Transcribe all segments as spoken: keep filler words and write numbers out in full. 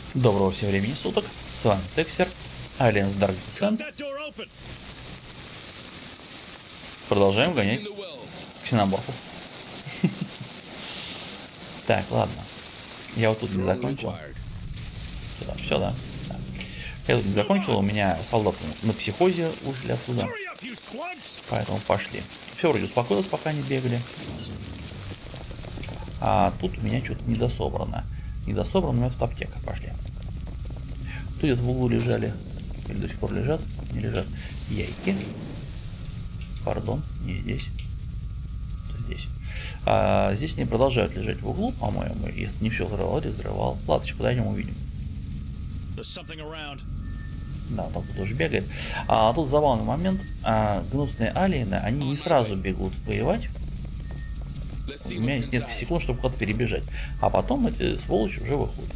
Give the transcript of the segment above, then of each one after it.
Доброго всем времени суток, с вами Тексер, Альянс Dark Descent. Продолжаем гонять ксеноморфов. Так, ладно. Я вот тут не закончил. Все, да. да. Я тут не закончил, у меня солдаты на психозе ушли оттуда. Поэтому пошли. Все вроде успокоилось, пока не бегали. А тут у меня что-то недособрано. Недособрано, но это аптека. Пошли. Тут где-то в углу лежали, или до сих пор лежат, не лежат, яйки. Пардон, не здесь. Здесь. А здесь они продолжают лежать в углу, по-моему. Если не все взрывал или взрывал. Ладно, сейчас подойдем, увидим. Да, там тоже бегает. А тут забавный момент. А, гнусные алиены, они не сразу бегут воевать. У меня есть несколько секунд, чтобы куда-то перебежать. А потом эти сволочи уже выходят.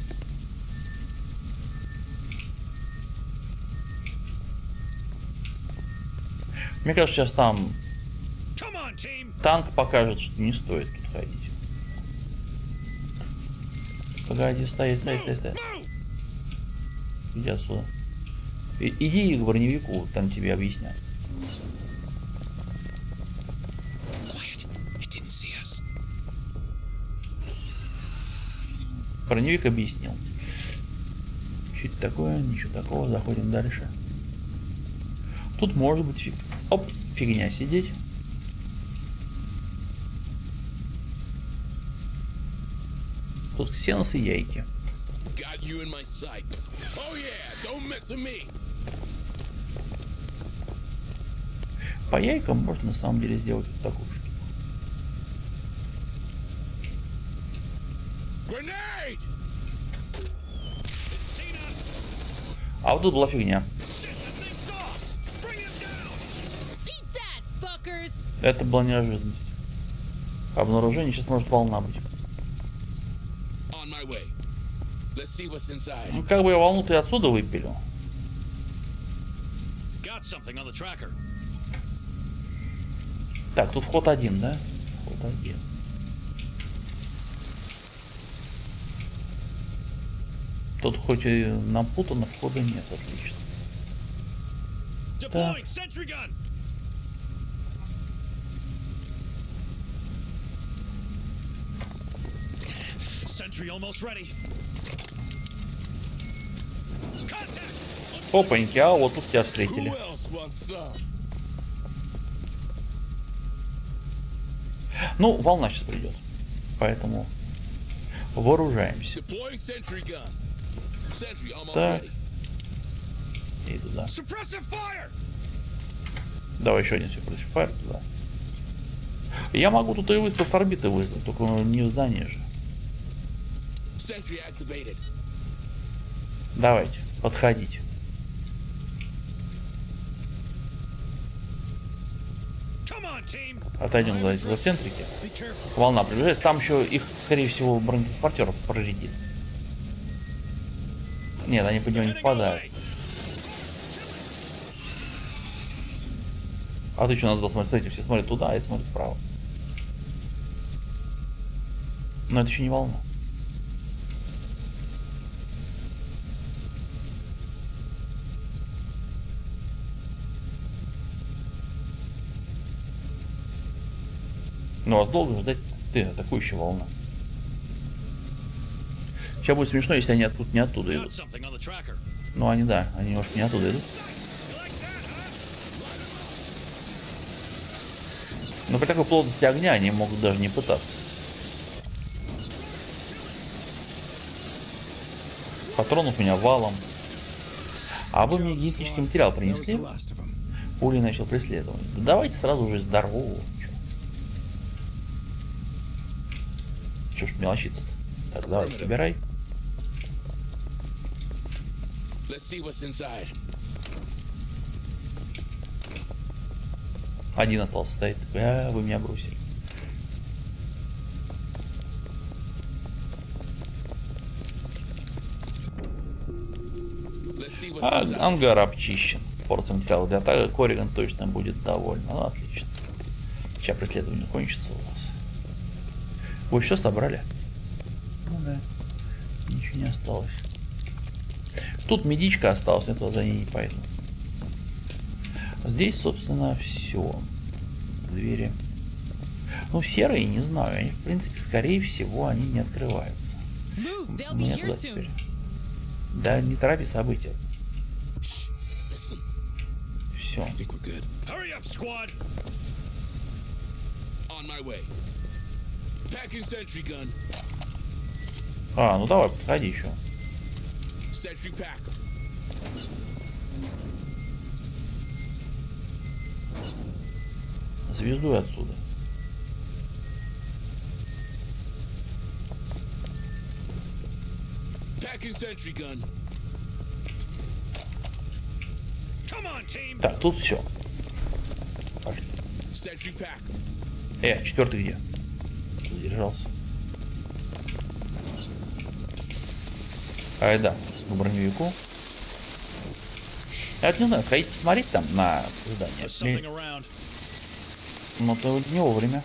Мне кажется, сейчас там танк покажет, что не стоит тут ходить. Погоди, стоять, стоять, стоять, стоять. Иди отсюда. И, иди к броневику, там тебе объяснят. Броневик объяснил. Что-то такое, ничего такого, заходим дальше. Тут может быть фиг... Оп, фигня сидеть. Тут ксеносы и яйки. По яйкам можно на самом деле сделать вот такую штуку. А вот тут была фигня. Это была неожиданность. Обнаружение сейчас может волна быть. Ну, как бы я волну-то и отсюда выпилю. Так, тут вход один, да? Вход один. Тут хоть и напутано, входа нет, отлично. Так. Опаньки, а вот тут тебя встретили. Ну, волна сейчас придет. Поэтому вооружаемся. Так. И туда. Давай еще один suppressive fire туда. Я могу тут и выстрел с орбиты вызвать, только не в здании же. Давайте, подходите. Отойдем за эти за центрики. Волна приближается. Там еще их, скорее всего, бронетранспортер проредит. Нет, они по нему не попадают. А ты что нас смотришь? Смотрите, все смотрят туда, а я смотрю вправо. Но это еще не волна. Но вас долго ждать, ты атакующая волна. Сейчас будет смешно, если они оттуда не оттуда идут. Ну они да, они немножко не оттуда идут. Но при такой плотности огня они могут даже не пытаться. Патронов у меня валом. А вы мне генетический материал принесли? Ули начал преследование. Да давайте сразу же здорового. Чё ж мелочиться-то? Так, давай, собирай. Один остался стоит. А, вы меня бросили. А, ангар обчищен. Порция материала для атаки. Корриган точно будет доволен. Ну, отлично. Сейчас преследование кончится у вас. Вы все собрали? Ну да. Ничего не осталось. Тут медичка осталась, я туда за ней не пойду. Здесь, собственно, все. Двери. Ну, серые, не знаю. Они, в принципе, скорее всего, они не открываются. Мне туда теперь. Да, не торопи события. Все. А, ну давай, подходи еще. Звезду отсюда. Так, тут все. Пошли. Э, четвертый где? Задержался. Ай да, к броневику. Я не знаю, сходить посмотреть там на здание. Но то не вовремя.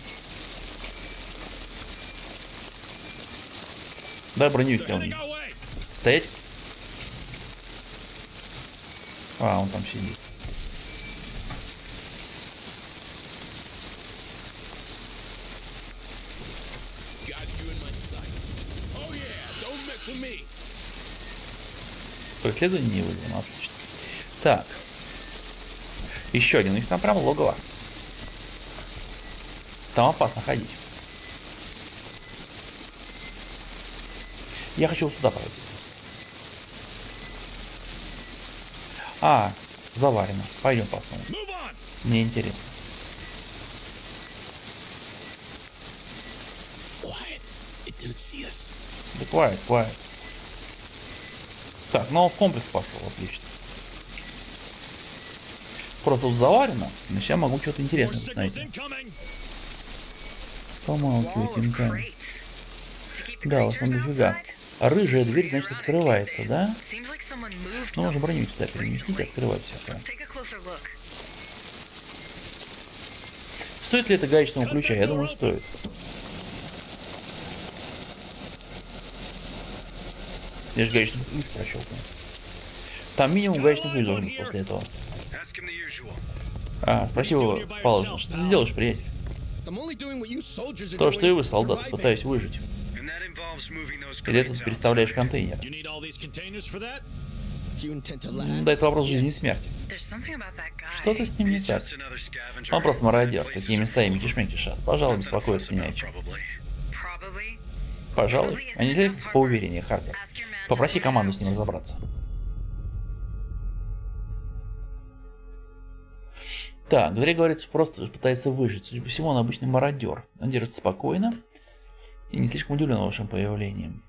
Дай броневик тебе. Стоять. А, он там сидит. Преследование не вызвано, отлично. Так. Еще один. У них там прям логово. Там опасно ходить. Я хочу сюда пройти. А, заварено. Пойдем посмотрим. Мне интересно. Да quiet, quiet. Так, ну он в комплекс пошел, отлично. Просто тут заварено, но сейчас могу что-то интересное найти. Помалкивайте, инками. Да, в основном дофига. А рыжая дверь, значит, открывается, да? Ну, можно броневик сюда переместить и открывать всякое. Стоит ли это гаечного ключа? Я думаю, стоит. Я же гаечный ключ прощелкну. Там минимум гаечный ключ должен быть после этого. А, спроси его положено. Что ты сделаешь, приятель? То, что и вы, солдат, пытаюсь выжить. Или ты переставляешь контейнер? Да, это вопрос жизни и смерти. Что-то с ним не так. Он просто мародер. Такие места ими кишмя кишат. Пожалуй, беспокоиться не о чем. Пожалуй. А нельзя как поувереннее, Харпер? Попроси команду с ним разобраться. Так, Грей говорит, что просто пытается выжить. Судя по всему, он обычный мародер. Он держится спокойно и не слишком удивлен вашим появлением.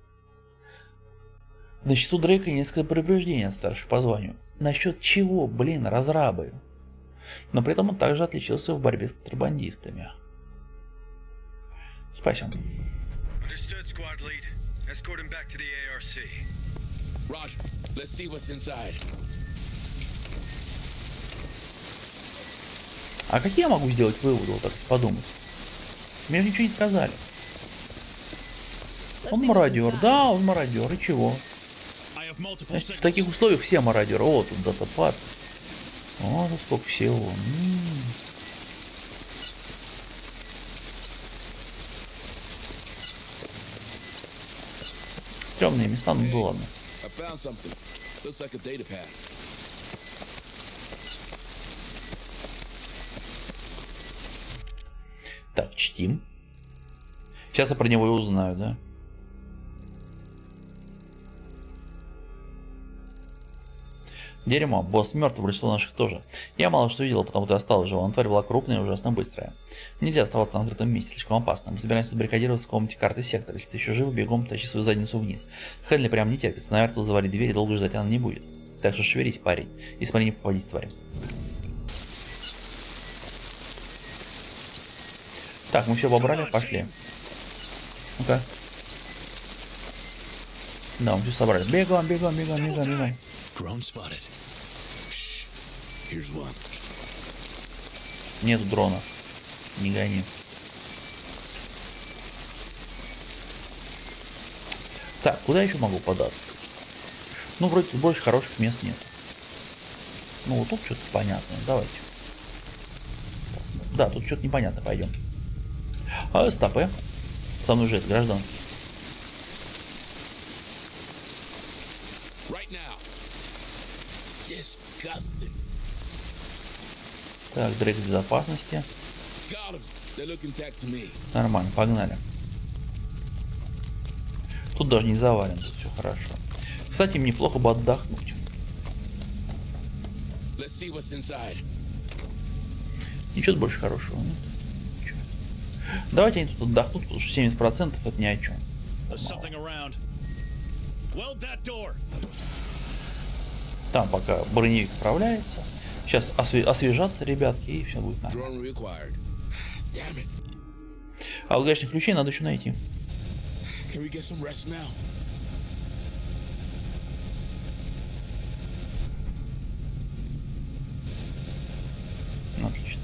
На счету Дрейка несколько предупреждений от старших по званию. Насчет чего, блин, разрабы? Но при этом он также отличился в борьбе с контрабандистами. Спасибо. А какие я могу сделать выводы, вот так подумать? Мне же ничего не сказали. Он мародер, да, он мародер, и чего? Значит, в таких условиях все мародеры. О, тут датапад. О, тут сколько всего. М-м-м. Стрёмные места, ну да ладно. Так, чтим. Сейчас я про него и узнаю, да? Дерьмо, босс мертв, большинство наших тоже. Я мало что видел, потому что осталась жива, но тварь была крупная и ужасно быстрая. Нельзя оставаться на открытом месте, слишком опасно. Мы собираемся забаррикадироваться в комнате карты сектора. Если ты еще жив, бегом тащи свою задницу вниз. Хенли прям не терпится, наверное, завали дверь и долго ждать она не будет. Так что шевелись, парень, и смотри, не попадись, тварь. Так, мы все побрали, пошли. Ну-ка. Да, мы все собрали. Бегом, бегом, бегом, бегом, бегом. Нету дрона. Не гони. Так, куда еще могу податься? Ну, вроде больше хороших мест нет. Ну, вот тут что-то понятное. Давайте. Да, тут что-то непонятно. Пойдем. А, стопы. Со мной же это гражданский. Так, Дрейк в безопасности. Нормально, погнали. Тут даже не завален, тут все хорошо. Кстати, мне неплохо бы отдохнуть. Ничего больше хорошего нет. Ничего. Давайте они тут отдохнут, потому что семьдесят процентов это ни о чем. Там пока броневик справляется. Сейчас осве освежаться, ребятки, и все будет нормально. А удачных ключей надо еще найти. Отлично.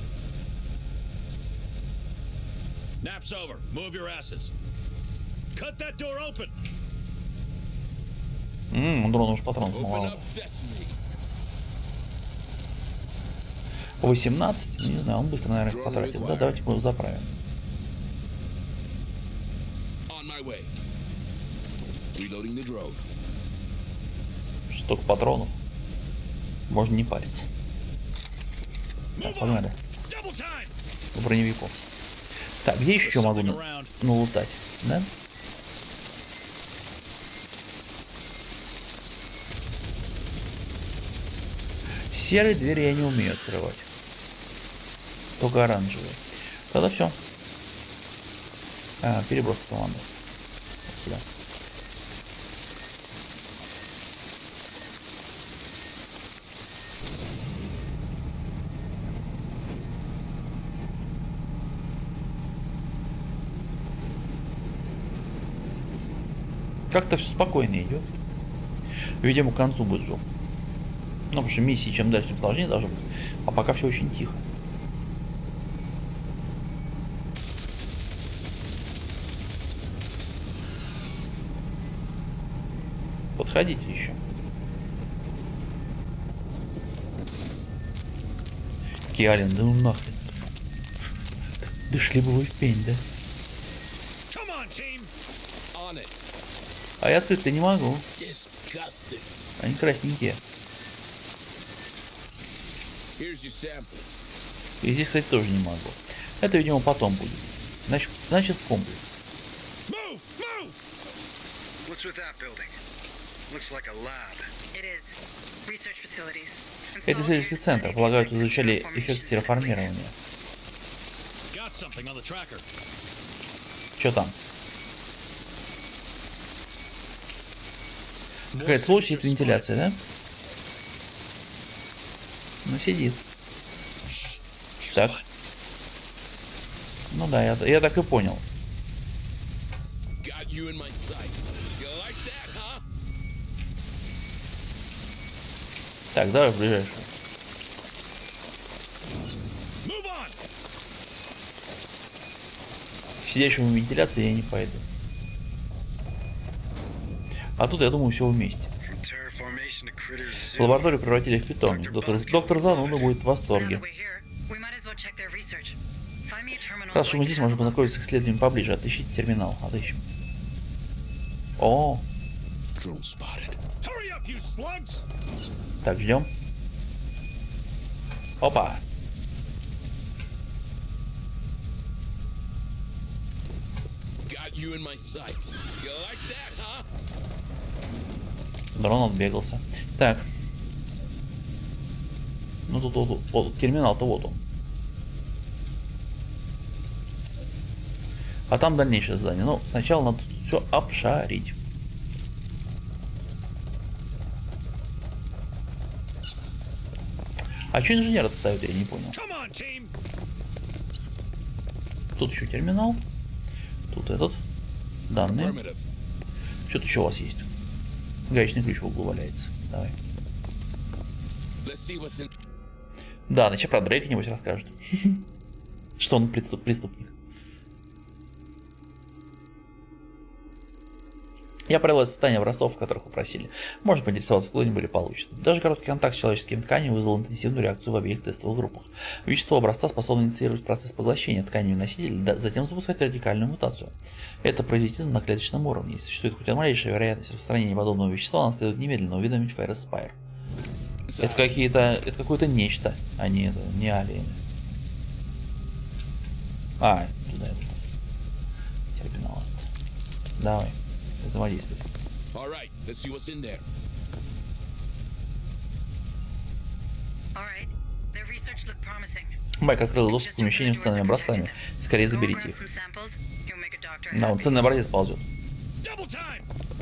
Nap's over. Move your asses. Cut that door open. Ммм, дрон уж патронов мало. восемнадцать, не знаю, он быстро, наверное, потратит. Да, давайте мы его заправим. Столько патронов. Можно не париться. Так, погнали. К броневику. Так, где еще могу налутать? Да? Серые двери я не умею открывать. Только оранжевые. Тогда все. А, переброс команды. Вот сюда. Как-то все спокойно идет. Видимо, к концу будет жопа. Ну, потому что миссии чем дальше, тем сложнее должно быть. А пока все очень тихо. Подходите еще. Киалин, да ну нахрен. Да шли бы вы в пень, да? А я открыть-то не могу. Они красненькие. И здесь, кстати, тоже не могу. Это, видимо, потом будет. Значит, значит в комплекс. Это исследовательский центр. Полагаю, тут изучали эффект терраформирования. Что там? Какая-то сволочь сидит вентиляция, да? Ну, сидит. Так. Ну да, я, я так и понял. Так, давай в ближайшую. К сидящему в вентиляции я не пойду. А тут, я думаю, все вместе. Лабораторию превратили в питомник. Доктор, доктор Зануда будет в восторге. Раз уж мы здесь, можем познакомиться с исследованием поближе. Отыщите терминал. Отыщем. О! Так, ждем. Опа! Дрон отбегался. Так. Ну тут, тут, вот, терминал-то вот он. А там дальнейшее задание. Но сначала надо все обшарить. А что инженер отставит, я не понял. Тут еще терминал. Тут этот. Данные. Что-то еще у вас есть. Гаечный ключ в углу валяется. Давай. Да, начать про Дрейка нибудь расскажет. Что он преступ, преступник. Я провел испытания образцов, которых вы просили. Можно поинтересоваться, откуда они были получены. Даже короткий контакт с человеческими тканями вызвал интенсивную реакцию в обеих тестовых группах. Вещество образца способно инициировать процесс поглощения тканей носителей, да, затем запускать радикальную мутацию. Это паразитизм на клеточном уровне. Если существует хоть малейшая вероятность распространения подобного вещества, нам следует немедленно уведомить Ferrous Spire. Это какие-то, это какое-то нечто, а не это, не алиены. А, туда это. Терминал этот. Давай. Взаимодействуй. Alright, let's see what's in there. Alright, their research looked promising. Майк открыл доступ к помещениям с ценными образцами. Скорее заберите их. Да, он ценный образец ползет. Double time.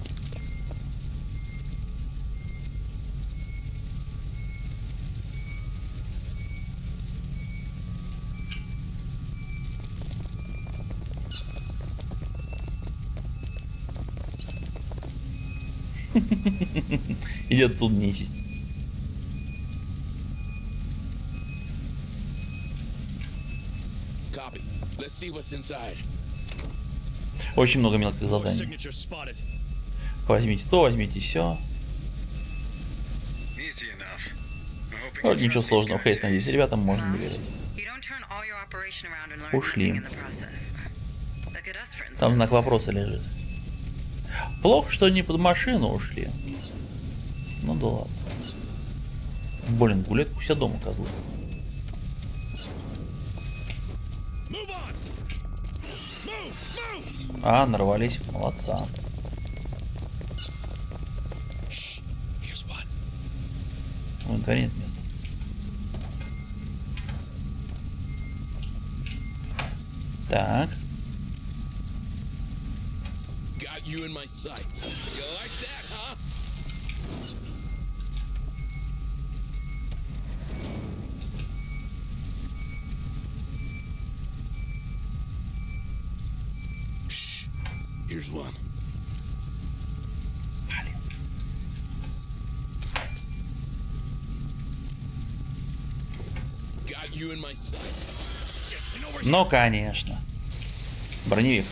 Иди отсюда, нечисть. Copy. Let's see what's inside. Очень много мелких заданий. Signature spotted. Возьмите то, возьмите все. Вроде ничего сложного. Хейс, надеюсь, ребятам можно доверять. Ушли. Там знак вопроса лежит. Плохо, что не под машину ушли. Ну да ладно. Блин, гулять у себя дома, козлы. А, нарвались. Молодца. В инвентаре нет места. Так. Got you in my sights. You like that, huh? Shh. Here's one. Got you in my sights. Ну, конечно. Броневик.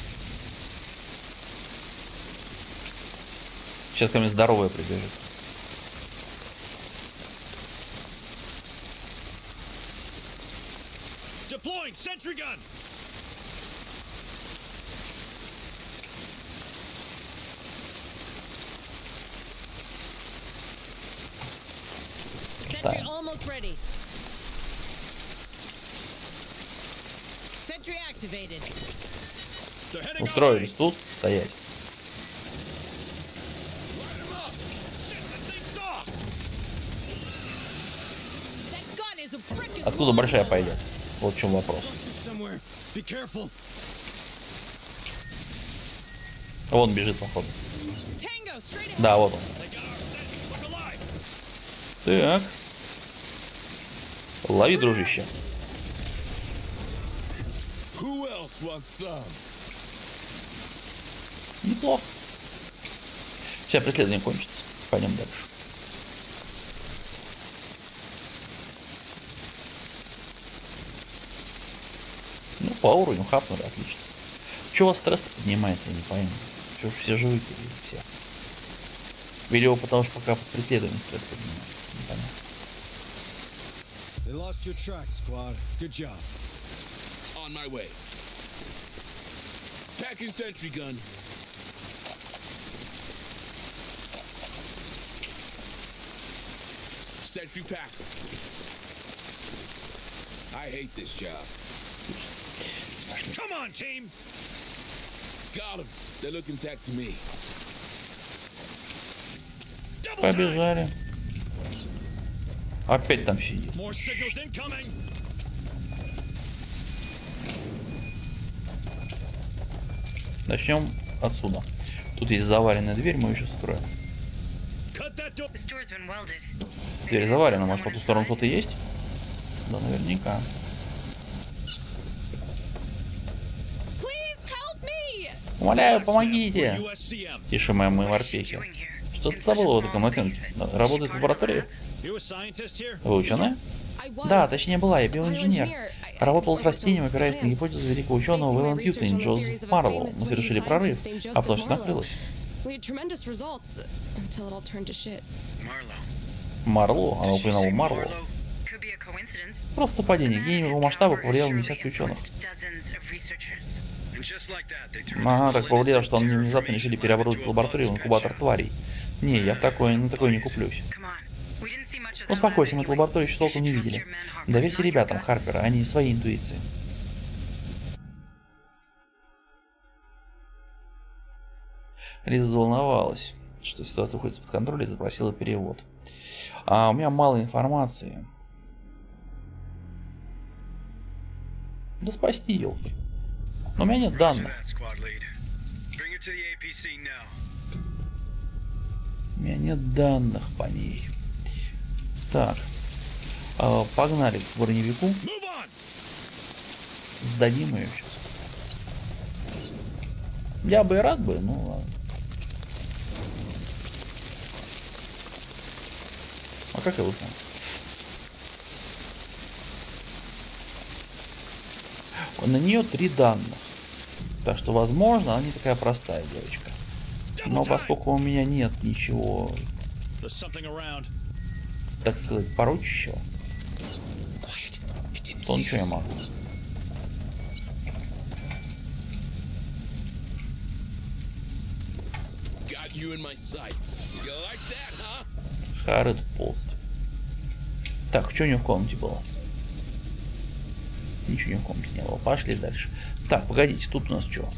Сейчас ко мне здоровая прибежит. Deploying sentry gun. Sentry almost ready. Sentry activated. They're heading Устроились тут стоять. Откуда большая пойдет? Вот в чем вопрос. Вон бежит, походу. Да, вот он. Так. Лови, дружище. Неплохо. Сейчас преследование кончится. Пойдем дальше. Ну, по уровню хапнули, отлично. Чего у вас стресс поднимается, я не пойму. Чего все живые все. Или его потому что пока под преследованием стресс поднимается, непонятно. They lost your track, squad. Good job. On my way. Packing sentry gun. Sentry packed. I hate this job. Come on, team. Got him. They're looking tack to me. Побежали. Опять там сидит. More signals incoming. Начнем отсюда. Тут есть заваренная дверь, мы ее сейчас строим. Дверь заварена, может по ту сторону кто-то есть? Да, наверняка. Умоляю, помогите! Тише, мои морпехи. Что ты забыла в таком момент? Работает в лаборатории? Вы ученая? Да, точнее была, я биоинженер. Работал с растением, опираясь на гипотезу великого ученого Вэлла Ньютона и Джозефа Марлоу. Мы совершили прорыв, а потом все накрылось. We had tremendous results until it all turned to shit. Marlowe. Марло, она упоминала Марло. Could be a coincidence. Просто совпадение. Гений его масштаба повлиял на десятки ученых. Dozens of researchers. And just like that, they turned Ага, all так повлияло, что они innocent внезапно решили terraformation переоборудовать lab into a лабораторию в blood инкубатор scratcher. тварей. Не, я в такое, на такое не куплюсь. Come on. We didn't see much of Ну, that успокойся, lab мы эту anyway. лабораторию еще You толком should не trust видели. your man, Harper, Доверься not your ребятам guts. Харпера, а не своей интуиции. Лиза заволновалась, что ситуация выходит из-под контроля, и запросила перевод. А у меня мало информации. Да спасти, елки. Но у меня нет Roger данных. that, squad lead. Bring her to the A P C now. У меня нет данных по ней. Так. А, погнали к броневику. Move on. Сдадим ее сейчас. Я бы и рад бы, ну ладно. А как я выполнил? На нее три данных. Так что, возможно, она не такая простая девочка. Но поскольку у меня нет ничего, There's something around. так сказать, порочащего, то ничего я могу. Got you in my sights. You like that, huh? Хары тут ползать. Так, что у него в комнате было? Ничего у него в комнате не было. Пошли дальше. Так, погодите, тут у нас что?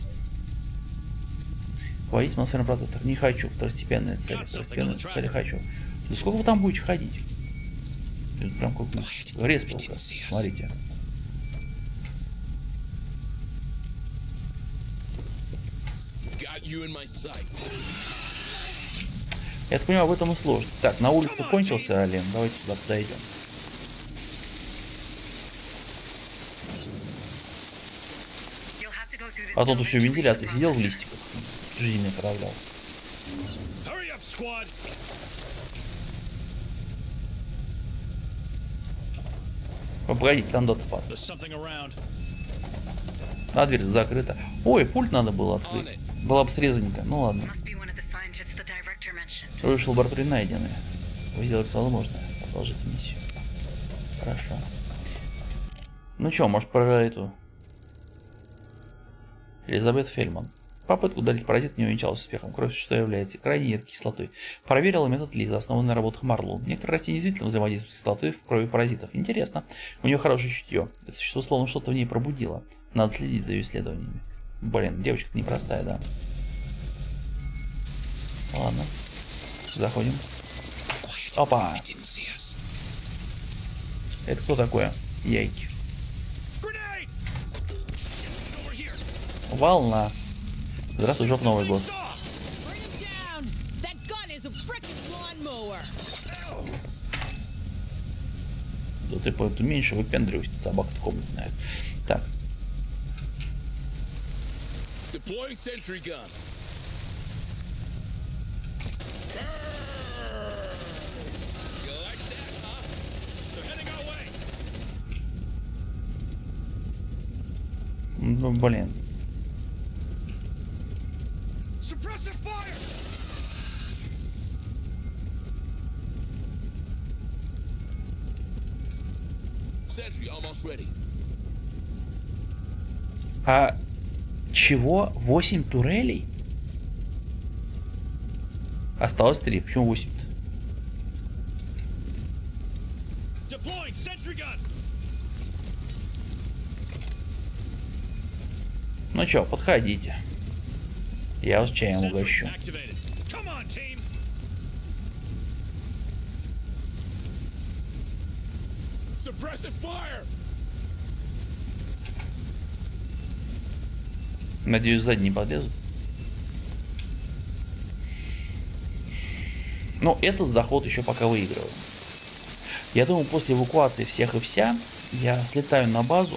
Вводить атмосферный процессор. Не хочу. Второстепенные цели. Второстепенные цели хочу. Да сколько вы там будете ходить? Это прям как респилка. Смотрите. Got you in my sights. Я так понимаю, в этом и сложность. Так, на улице кончился Ален. Давайте сюда подойдем. You'll have to go through this А тут building еще to reach the вентиляция. Сидел в processor. листиках. Жизнь мне отравлял. Hurry up, squad. О, погодите, там дотпад. There's something around. А, дверь закрыта. Ой, пульт надо было открыть. Была бы срезанненько. Ну ладно. Must be one of the scientists the director mentioned. Вышел лаборатории найдены. Вы сделали все возможное. Продолжите миссию. Хорошо. Ну чё, может про эту... Элизабет Фельман. Попытка удалить паразит не увенчалась успехом. Кровь, что является крайне едкой кислотой. Проверила метод Лиза, основанный на работах Марлоу. Некоторые растения действительно взаимодействуют с кислотой в крови паразитов. Интересно. У нее хорошее чутье. Это существо словно что-то в ней пробудило. Надо следить за ее исследованиями. Блин, девочка-то непростая, да. Ладно. Заходим. Опа! Это кто такое? Яйки. Grenade! Over here. Волна. Здравствуй, жоп, Новый год. Bring him down. That gun is a frickin' lawnmower. Да ты по- ты меньше выпендривайся, собака-то комнатная. Так, Deploying sentry gun. You like that, huh? They're heading our way. ну блин. Suppressive fire. Sentry almost ready. А чего? восемь турелей? Осталось три. Почему восемь-то? Deploying sentry gun. Ну чё, подходите. Я вас чаем Sentry угощу. activated. Come on, team. Suppressive fire. Надеюсь, сзади не подлезут. Но этот заход еще пока выигрываем. Я думаю, после эвакуации всех и вся, я слетаю на базу.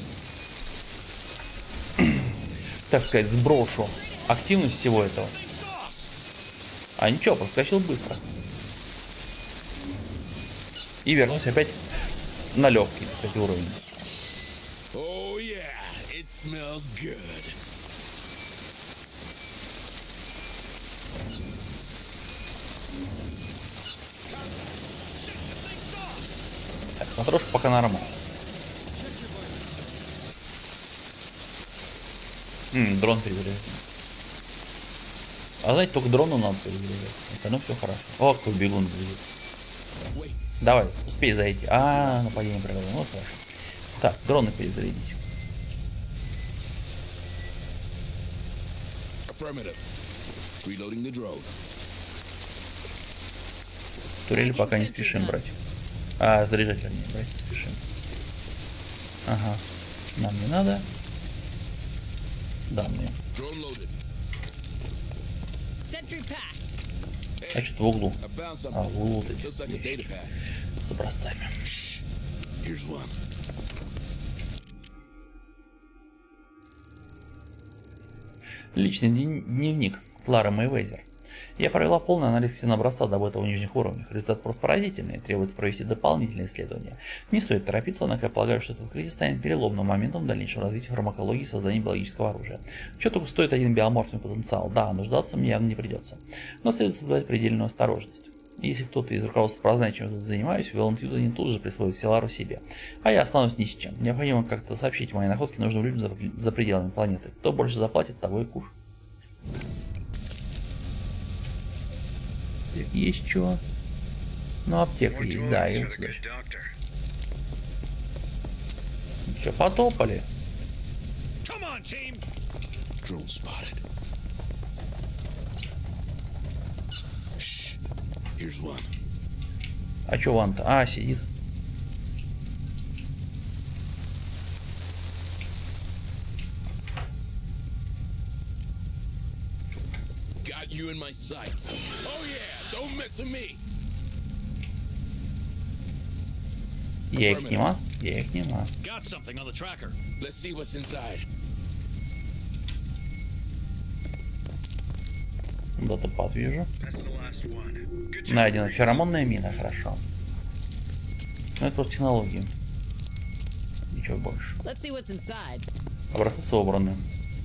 Так сказать, сброшу активность всего этого. А ничего, проскочил быстро. И вернусь опять на легкий, так сказать, уровень. Oh yeah, it smells good. Потрошку пока нормально. М, дрон перезаряжает. А знаете, только дрону надо перезаряжать. Остальное все хорошо. О, какой бегун бежит. Давай, успей зайти. А, нападение провело. Ну, хорошо. Так, дроны перезарядить. Affirmative. Reloading the drone. Турели пока не спешим брать. А, заряжать, вернее, брать не спешим. Ага. Нам не надо. Да, мне. Drone loaded. Sentry packed. А что-то в углу. I found something. А, в углу вот эти Looks like a data вещи. pad. С образцами. Here's one. Личный дневник Клары Мэйвезер. Я провела полный анализ ксенобразца, добытого в нижних уровнях. Результат просто поразительный, требуется провести дополнительные исследования. Не стоит торопиться, однако я полагаю, что это открытие станет переломным моментом в дальнейшем развитии фармакологии и создания биологического оружия. Что только стоит один биоморфный потенциал, да, нуждаться мне явно не придется. Но следует соблюдать предельную осторожность. Если кто-то из руководства прознает, чем я тут занимаюсь, Велантьюда не тут же присвоит Селару себе. А я останусь ни с чем. Необходимо как-то сообщить мои находки нужным людям за, за пределами планеты. Кто больше заплатит, того и куш. Есть что? Ну, аптека есть, да, и вот сюда. Что, потопали? Come on, team. Drone spotted. Shh. Here's one. А чё ван-то? А, сидит. Got you in my sights. Oh yeah, don't mess with me. Я их нема? Я их нема. Got something on the tracker. Let's see what's inside. Датапад вижу. Найдена феромонная мина, хорошо. Ну это просто технологии. Ничего больше. Let's see what's inside. Образцы собраны.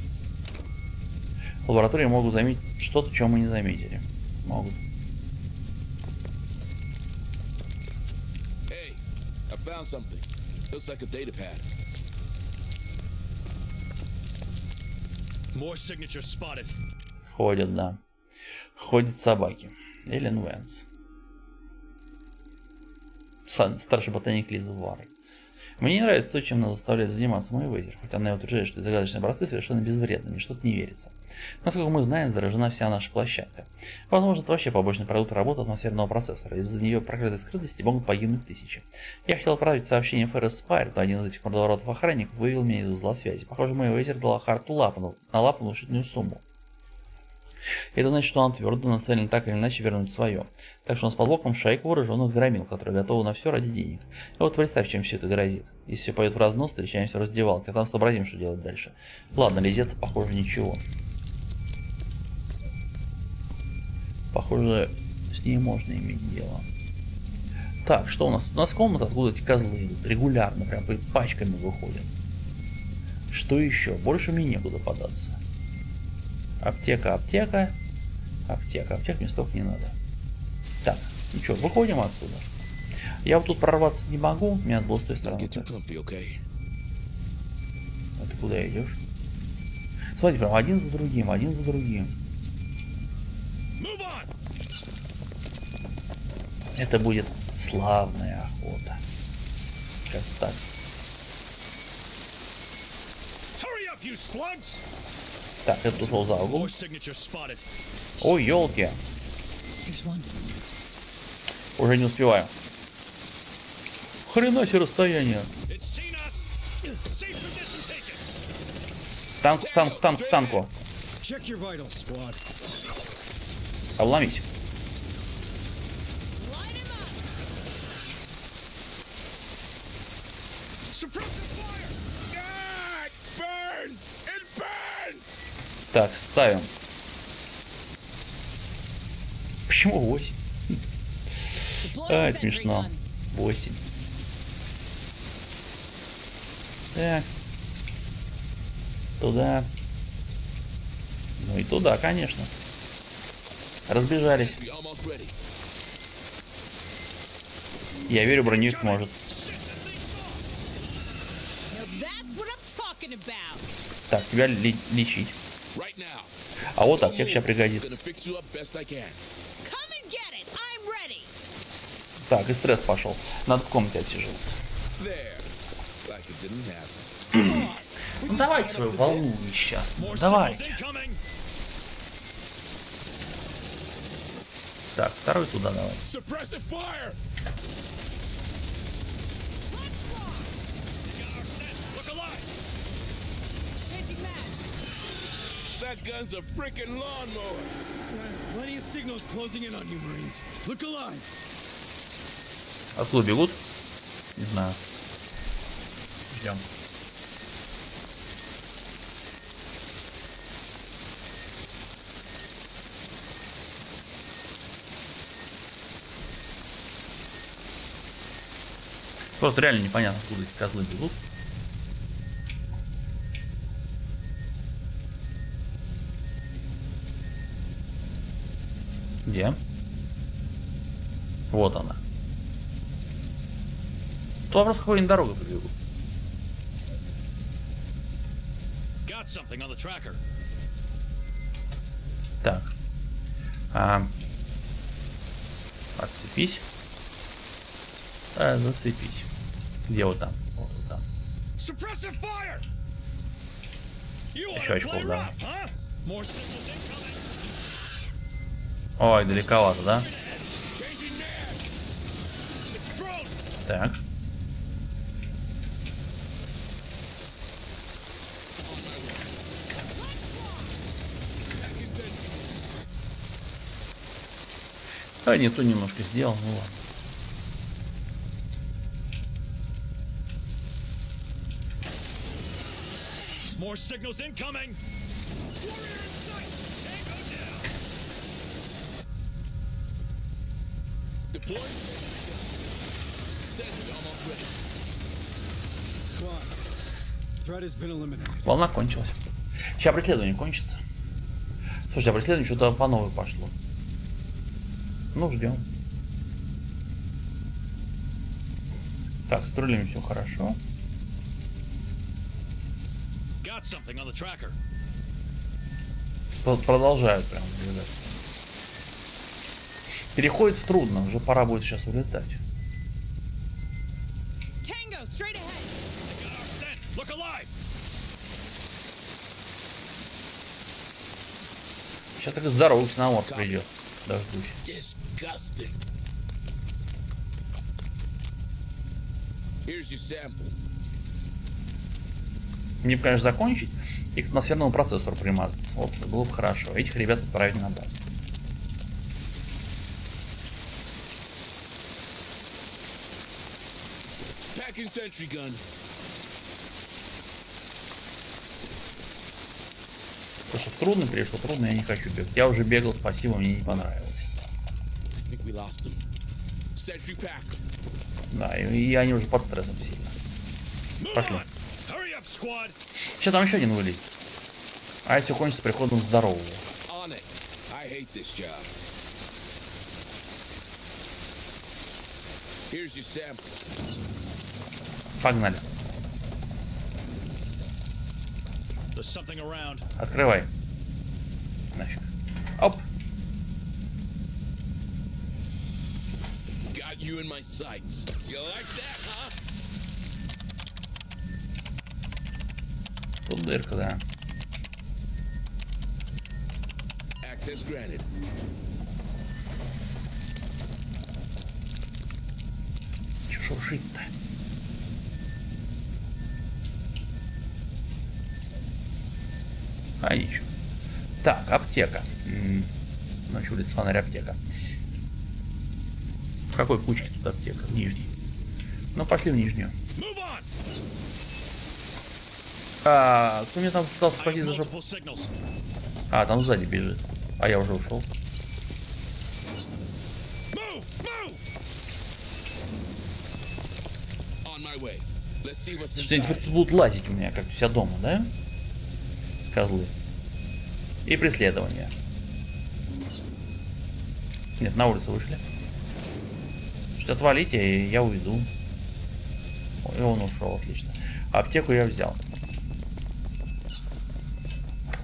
В лаборатории могут заметить что-то, чего мы не заметили. Могут. Hey, I found something. Looks like a data pad. More signatures spotted. Ходят, да. Ходят собаки. Эллен Вэнс. Старший ботаник Лиза Варр. Мне не нравится то, чем нас заставляет заниматься Мэйвезер, хоть она и утверждает, что загадочные образцы совершенно безвредны, мне что-то не верится. Насколько мы знаем, заражена вся наша площадка. Возможно, это вообще побочный продукт работы атмосферного процессора. Из-за нее проклятой скрытости могут погибнуть тысячи. Я хотел отправить сообщение Феррес Спайр, но один из этих мордоворотов охранников вывел меня из узла связи. Похоже, Мэйвезер дала Харту лапу, на лапу внушительную сумму. Это значит, что он твердо нацелен так или иначе вернуть свое. Так что у нас под боком шайка вооруженных громил, которые готовы на все ради денег. И вот представь, чем все это грозит. Если все пойдет в разнос, встречаемся в раздевалке, а там сообразим, что делать дальше. Ладно, Лизетта, похоже, ничего. Похоже, с ней можно иметь дело. Так, что у нас? У нас комната, откуда эти козлы идут. Регулярно, прям пачками выходят. Что еще? Больше мне некуда податься. Аптека, аптека. Аптека, аптека, мне столько не надо. Так, ну что, выходим отсюда. Я вот тут прорваться не могу, мне надо было с той стороны. Get you comfy, okay? А ты куда идешь? Смотрите, прям один за другим, один за другим. Move on. Это будет славная охота. Как так? Hurry up, you slugs. Так, это ушел за угол. More signatures spotted. Ой, елки. Here's one. Уже не успеваю. Хрена себе расстояние. It's seen us. Safe position taken. Танк, танк, танк, танку. Check your vitals, squad. Обломись. Light him up. Suppressive fire. Ah, it burns! It burns! Так, ставим. Почему восемь? Deploy А, the sentry смешно. gun. восемь. Так. Туда. Ну и туда, конечно. Разбежались. We almost ready. Я верю, броневик сможет. talking about? Так, тебя ли- лечить. Right now. А вот Don't аптека сейчас move. пригодится. Gonna fix you up best I can. Come and get it. I'm ready. Так, и стресс пошел. Надо в комнате отсиживаться. There. Like it didn't happen. Ну давайте свою волну несчастную. More Давайте. signals incoming. Так, второй туда давай. Suppressive fire! You got our scent. Look alive. Changing mag. That gun's a freaking lawnmower. Plenty of signals closing in on you, Marines. Look alive. Откуда бегут? Не знаю. Ждем. Просто реально непонятно, откуда эти козлы бегут. Где? Вот она. Тут вопрос, какой они дорогой побегут. Got something on the tracker. Так. А, отцепись. А, зацепись. Где вот там? Вот там. Suppressive fire. You Еще wanna очков play дам. rough, huh? More signals incoming. Ой, далековато, да? Changing mag! It's drone. Так. А, не то немножко сделал, ну ладно. More signals incoming. Warrior in sight. Tango down. Deploying. Sentry almost ready. Squad. Threat has been eliminated. Волна кончилась. Сейчас преследование кончится. Слушайте, а преследование что-то по новой пошло. Ну, ждем. Так, с турелем все хорошо. Got something on the tracker. П- Продолжают прям вылезать. Переходит в трудно, уже пора будет сейчас улетать. Tango, straight ahead. Got our scent. Look alive. Сейчас так и здоровый ксеноморф придет. Дождусь. Disgusting. Here's your sample. Мне бы, конечно, закончить и к атмосферному процессору примазаться. Вот, было бы хорошо. Этих ребят отправить на базу. Packing sentry gun. Потому что в трудно перешло, трудно я не хочу бегать. Я уже бегал, спасибо, мне не понравилось. I think we lost him. Sentry packed. Да, и, и они уже под стрессом сильно. Move Пошли. on. Hurry up, squad. Сейчас там еще один вылезет. А это все кончится приходом здорового. On it. I hate this job. Here's your sample. Погнали. There's something around. Открывай. Нафиг. Оп. Got you in my sights. You like that, huh? Тут дырка, да. Access granted. Че шуршит-то? А ничего. Так, аптека. М-м. Ночью улица фонарь, аптека. В какой кучке тут аптека? В нижней. Ну, пошли в нижнюю. Move on. А, кто мне там пытался I have схватить за жопу? multiple signals. А, там сзади бежит. А я уже ушел. Move, move. On my way. Let's see what's Слушайте, они inside. теперь тут будут лазить у меня, как вся дома, да? Козлы. И преследование. Нет, на улицу вышли. Что отвалите, и я уйду. Ой, и он ушел, отлично. Аптеку я взял.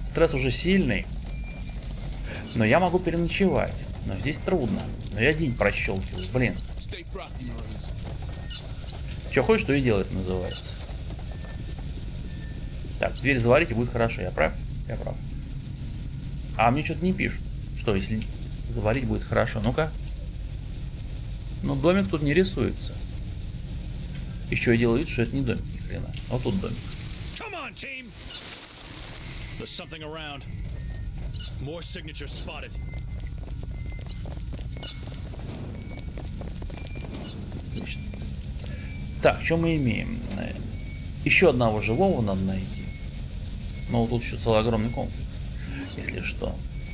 Стресс уже сильный. Но я могу переночевать. Но здесь трудно. Но я день прощелкиваю, блин. Stay frosty, Marines. Че хочешь, то и делать называется. Так, дверь заварить и будет хорошо. Я прав? Я прав. А мне что-то не пишут. Что, если заварить будет хорошо? Ну-ка. Ну, домик тут не рисуется. Еще я делаю вид, что это не домик, ни хрена. Вот тут домик. Come on, team. There's something around. More signatures spotted. Отлично. Так, что мы имеем? Еще одного живого надо найти. Но вот тут еще целый огромный комплекс. Если что.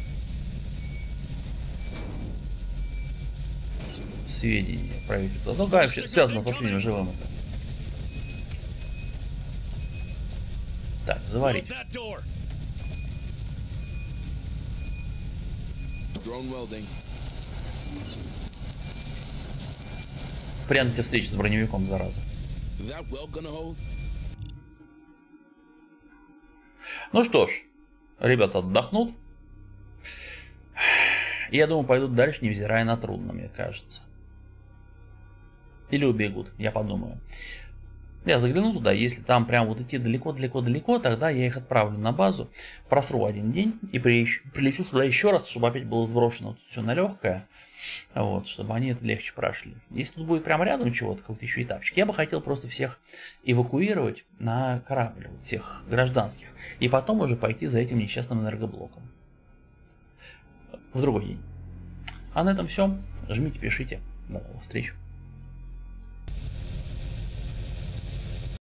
Сведения правительства. Ну, как вообще связано с последним живым это? Так, заварить. Load that door. Drone welding. Прямо тебе встречу с броневиком, зараза. That weld gonna hold? Ну что ж, ребята отдохнут. И я думаю, пойдут дальше, невзирая на трудно, мне кажется. Или убегут, я подумаю. Я загляну туда, если там прям вот идти далеко-далеко-далеко, тогда я их отправлю на базу, просру один день и прилечу сюда еще раз, чтобы опять было сброшено вот все на легкое, вот, чтобы они это легче прошли. Если тут будет прямо рядом чего-то, какой-то еще этапчик, я бы хотел просто всех эвакуировать на корабль, вот, всех гражданских, и потом уже пойти за этим несчастным энергоблоком. В другой день. А на этом все. Жмите, пишите. До новых встреч.